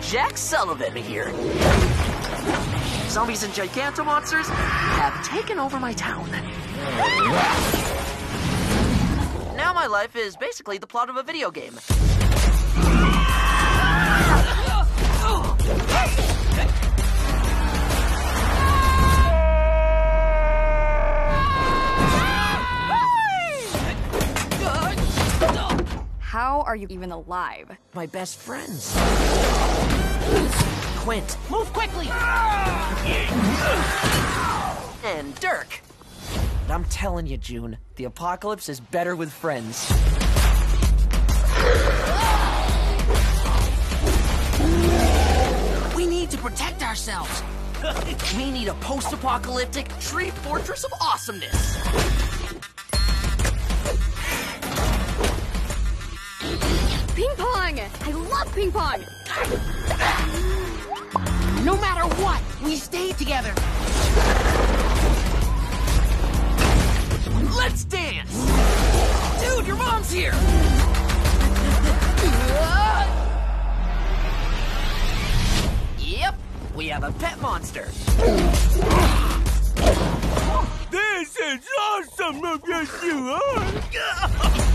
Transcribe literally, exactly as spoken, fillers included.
Jack Sullivan here. Zombies and gigantomonsters have taken over my town. Now my life is basically the plot of a video game. How are you even alive? My best friends. Quint. Move quickly! And Dirk. But I'm telling you, June, the apocalypse is better with friends. We need to protect ourselves. We need a post-apocalyptic tree fortress of awesomeness. Ping pong! I love ping pong! No matter what, we stay together. Let's dance! Dude, your mom's here! Yep, we have a pet monster. This is awesome of you,